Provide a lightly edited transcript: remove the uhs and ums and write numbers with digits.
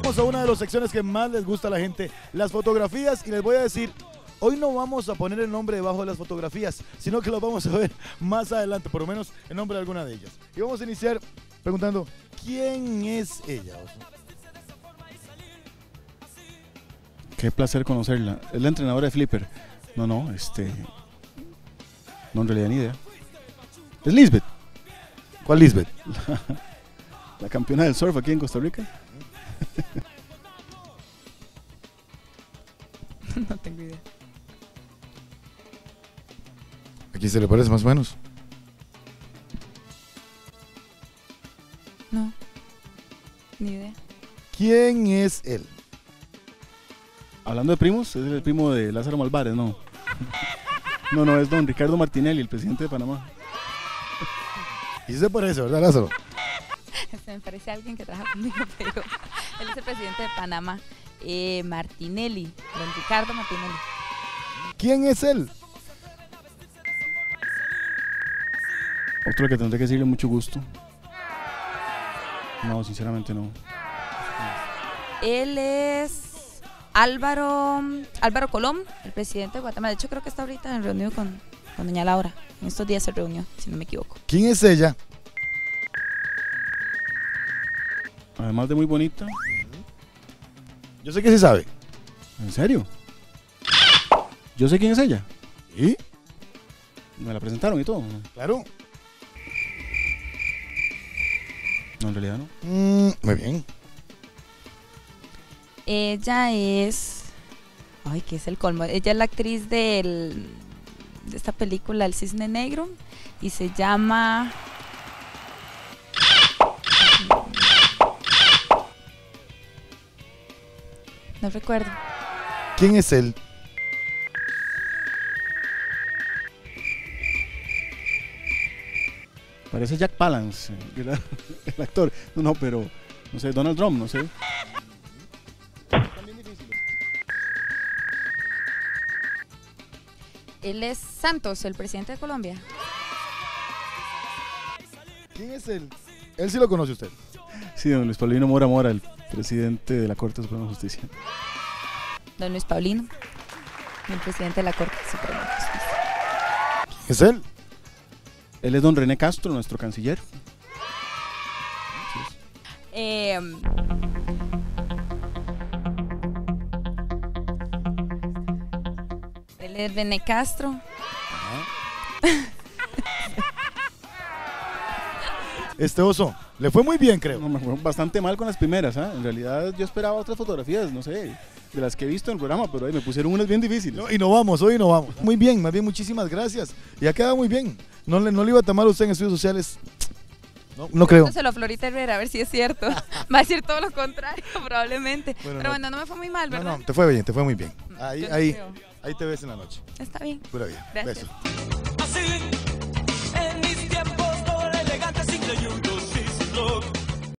Vamos a una de las secciones que más les gusta a la gente, las fotografías, y les voy a decir, hoy no vamos a poner el nombre debajo de las fotografías, sino que lo vamos a ver más adelante, por lo menos el nombre de alguna de ellas. Y vamos a iniciar preguntando, ¿quién es ella? Qué placer conocerla. Es la entrenadora de Flipper. No, no, en realidad ni idea. Es Lisbeth. ¿Cuál Lisbeth? La campeona del surf aquí en Costa Rica. No tengo idea. Aquí se le parece más o menos. No, ni idea. ¿Quién es él? Hablando de primos, es el primo de Lázaro Malvares, ¿no? No, es don Ricardo Martinelli, el presidente de Panamá. Y se parece, ¿verdad, Lázaro? Se me parece a alguien que trabaja conmigo, pero él es el presidente de Panamá. Martinelli, don Ricardo Martinelli. ¿Quién es él? Otro que tendré que decirle mucho gusto. No, sinceramente no. Él es Álvaro Colón, el presidente de Guatemala. De hecho, creo que está ahorita reunido con doña Laura. En estos días se reunió, si no me equivoco. ¿Quién es ella? Además de muy bonita. Yo sé que sí sabe. ¿En serio? Yo sé quién es ella. ¿Y? Me la presentaron y todo. Claro. No, en realidad no. Muy bien. Ella es... Ay, ¿qué es el colmo? Ella es la actriz de esta película El Cisne Negro y se llama... No recuerdo. ¿Quién es él? Parece Jack Palance, el actor. No, pero no sé, Donald Trump, no sé. Él es Santos, el presidente de Colombia. ¿Quién es él? Él sí lo conoce usted. Sí, don Luis Paulino Mora Mora, el presidente de la Corte Suprema de Justicia. Don Luis Paulino, el presidente de la Corte Suprema de Justicia. ¿Quién es él? Él es don René Castro, nuestro canciller. Él es René Castro. Oso, le fue muy bien, creo. No, me fue bastante mal con las primeras, ¿eh? En realidad yo esperaba otras fotografías, no sé, de las que he visto en el programa, pero ahí me pusieron unas bien difíciles. No, y no vamos, hoy no vamos. Muy bien, más bien muchísimas gracias. Y ha quedado muy bien. No le iba a tan mal a usted en estudios sociales. No creo. Se lo a Florita Herrera, a ver si es cierto. Va a decir todo lo contrario, probablemente. Bueno, pero bueno, no me fue muy mal, ¿verdad? No, te fue bien, te fue muy bien. Yo no Ahí creo. te ves en la noche. Está bien. Pura vida. Gracias. Besos.